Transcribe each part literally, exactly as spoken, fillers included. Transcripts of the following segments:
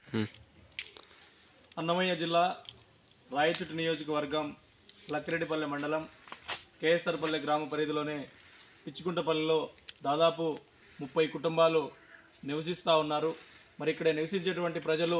అన్నమయ్య జిల్లా రాయచోటి నియోజకవర్గం లక్కిరెడ్డిపల్లె మండలం కేఎస్ఆర్పల్లె గ్రామ పరిధిలోనే పిచ్చుకుంటపల్లిలో దాదాపు ముప్పై కుటుంబాలు నివసిస్తూ ఉన్నారు. మరి ఇక్కడ నివసించేటువంటి ప్రజలు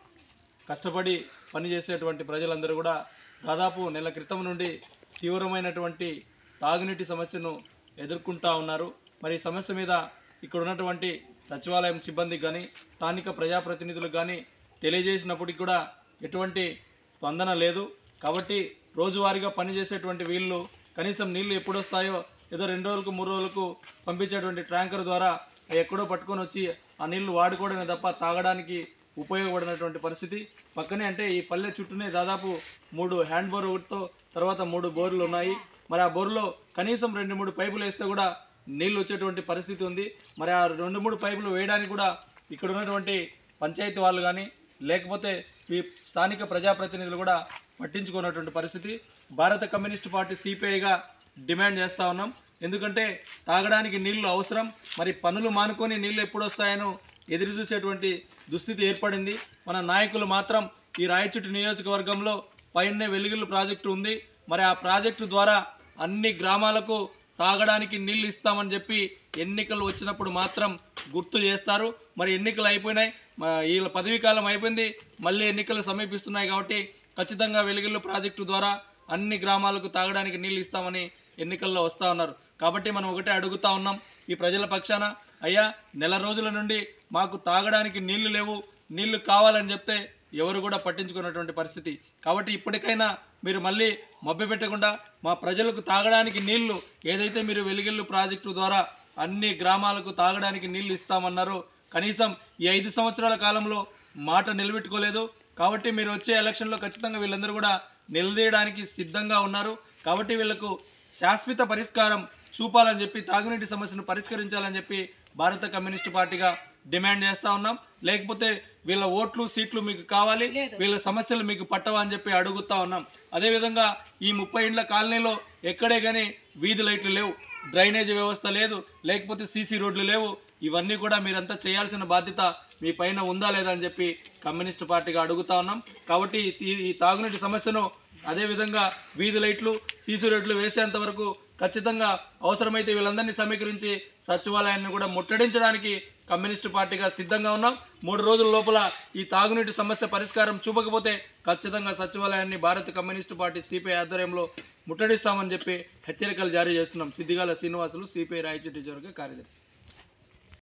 కష్టపడి పనిచేసేటువంటి ప్రజలందరూ కూడా దాదాపు నెల క్రితం నుండి తీవ్రమైనటువంటి తాగునీటి సమస్యను ఎదుర్కొంటూ ఉన్నారు. మరి ఈ సమస్య మీద ఇక్కడ ఉన్నటువంటి సచివాలయం సిబ్బందికి కానీ స్థానిక ప్రజాప్రతినిధులకు కానీ తెలియజేసినప్పటికీ కూడా ఎటువంటి స్పందన లేదు. కాబట్టి రోజువారీగా పనిచేసేటువంటి వీళ్ళు కనీసం నీళ్లు ఎప్పుడు వస్తాయో ఏదో రెండు రోజులకు మూడు రోజులకు పంపించేటువంటి ట్యాంకర్ ద్వారా ఎక్కడో పట్టుకొని వచ్చి ఆ నీళ్లు వాడుకోవడమే తప్ప తాగడానికి ఉపయోగపడినటువంటి పరిస్థితి. పక్కనే అంటే ఈ పల్లె చుట్టూనే దాదాపు మూడు హ్యాండ్ బోర్ ఒకటితో తర్వాత మూడు బోర్లు ఉన్నాయి. మరి ఆ బోర్లో కనీసం రెండు మూడు పైపులు వేస్తే కూడా నీళ్ళు వచ్చేటువంటి పరిస్థితి ఉంది. మరి ఆ రెండు మూడు పైపులు వేయడానికి కూడా ఇక్కడ ఉన్నటువంటి పంచాయతీ వాళ్ళు కానీ లేకపోతే ఈ స్థానిక ప్రజాప్రతినిధులు కూడా పట్టించుకున్నటువంటి పరిస్థితి. భారత కమ్యూనిస్ట్ పార్టీ సిపిఐగా డిమాండ్ చేస్తూ ఉన్నాం. ఎందుకంటే తాగడానికి నీళ్లు అవసరం. మరి పనులు మానుకొని నీళ్లు ఎప్పుడు వస్తాయనో ఎదురు చూసేటువంటి దుస్థితి ఏర్పడింది. మన నాయకులు మాత్రం ఈ రాయచోటి నియోజకవర్గంలో పైనే వెలుగులు ప్రాజెక్టు ఉంది. మరి ఆ ప్రాజెక్టు ద్వారా అన్ని గ్రామాలకు తాగడానికి నీళ్ళు ఇస్తామని చెప్పి ఎన్నికలు వచ్చినప్పుడు మాత్రం గుర్తు చేస్తారు. మరి ఎన్నికలు అయిపోయినాయి, వీళ్ళ పదవీ కాలం అయిపోయింది, మళ్ళీ ఎన్నికలు సమీపిస్తున్నాయి. కాబట్టి ఖచ్చితంగా వెలుగులు ప్రాజెక్టు ద్వారా అన్ని గ్రామాలకు తాగడానికి నీళ్ళు ఇస్తామని ఎన్నికల్లో వస్తూ ఉన్నారు. కాబట్టి మనం ఒకటే అడుగుతూ ఉన్నాం ఈ ప్రజల పక్షాన, అయ్యా నెల రోజుల నుండి మాకు తాగడానికి నీళ్లు లేవు, నీళ్లు కావాలని చెప్తే ఎవరు కూడా పట్టించుకున్నటువంటి పరిస్థితి. కాబట్టి ఇప్పటికైనా మీరు మళ్ళీ మభ్యపెట్టకుండా మా ప్రజలకు తాగడానికి నీళ్లు ఏదైతే మీరు వెలుగిల్లు ప్రాజెక్టు ద్వారా అన్ని గ్రామాలకు తాగడానికి నీళ్లు ఇస్తామన్నారో కనీసం ఈ ఐదు సంవత్సరాల కాలంలో మాట నిలబెట్టుకోలేదు. కాబట్టి మీరు వచ్చే ఎలక్షన్లో ఖచ్చితంగా వీళ్ళందరూ కూడా నిలదీయడానికి సిద్ధంగా ఉన్నారు. కాబట్టి వీళ్లకు శాశ్వత పరిష్కారం చూపాలని చెప్పి తాగునీటి సమస్యను పరిష్కరించాలని చెప్పి భారత కమ్యూనిస్టు పార్టీగా డిమాండ్ చేస్తూ ఉన్నాం. లేకపోతే వీళ్ళ ఓట్లు సీట్లు మీకు కావాలి, వీళ్ళ సమస్యలు మీకు పట్టవా అని చెప్పి అడుగుతూ ఉన్నాం. అదేవిధంగా ఈ ముప్పై ఇండ్ల కాలనీలో ఎక్కడే కానీ వీధి లైట్లు లేవు, డ్రైనేజీ వ్యవస్థ లేదు, లేకపోతే సీసీ రోడ్లు లేవు. ఇవన్నీ కూడా మీరంతా చేయాల్సిన బాధ్యత మీ పైన ఉందా లేదా అని చెప్పి కమ్యూనిస్టు పార్టీగా అడుగుతా ఉన్నాం. కాబట్టి ఈ తాగునీటి సమస్యను అదేవిధంగా వీధి లైట్లు సీసీ రోడ్లు వేసేంత వరకు ఖచ్చితంగా అవసరమైతే వీళ్ళందరినీ సమీకరించి సచివాలయాన్ని కూడా ముట్టడించడానికి కమ్యూనిస్టు పార్టీగా సిద్ధంగా ఉన్నాం. మూడు రోజుల లోపల ఈ తాగునీటి సమస్య పరిష్కారం చూపకపోతే ఖచ్చితంగా సచివాలయాన్ని భారత కమ్యూనిస్టు పార్టీ సిపిఐ ఆధ్వర్యంలో ముట్టడిస్తామని చెప్పి హెచ్చరికలు జారీ చేస్తున్నాం. సిద్దిగాల శ్రీనివాసులు, సిపిఐ రాయచోటి నియోజకవర్గ కార్యదర్శి.